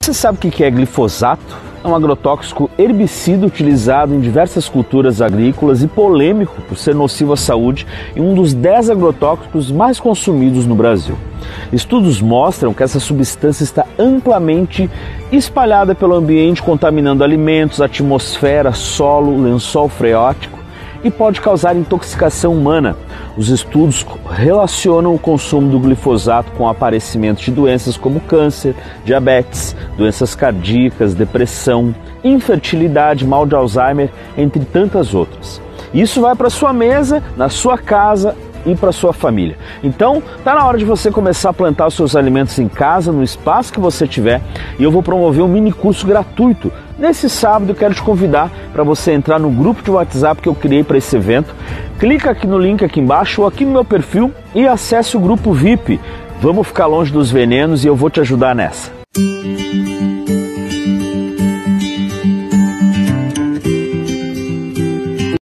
Você sabe o que é glifosato? É um agrotóxico herbicida utilizado em diversas culturas agrícolas e polêmico por ser nocivo à saúde e um dos 10 agrotóxicos mais consumidos no Brasil. Estudos mostram que essa substância está amplamente espalhada pelo ambiente, contaminando alimentos, atmosfera, solo, lençol freático e pode causar intoxicação humana. Os estudos relacionam o consumo do glifosato com o aparecimento de doenças como câncer, diabetes, doenças cardíacas, depressão, infertilidade, mal de Alzheimer, entre tantas outras. Isso vai para sua mesa, na sua casa e para sua família. Então, está na hora de você começar a plantar os seus alimentos em casa, no espaço que você tiver, e eu vou promover um mini curso gratuito. Nesse sábado eu quero te convidar para você entrar no grupo de WhatsApp que eu criei para esse evento. Clica aqui no link aqui embaixo ou aqui no meu perfil e acesse o grupo VIP. Vamos ficar longe dos venenos e eu vou te ajudar nessa.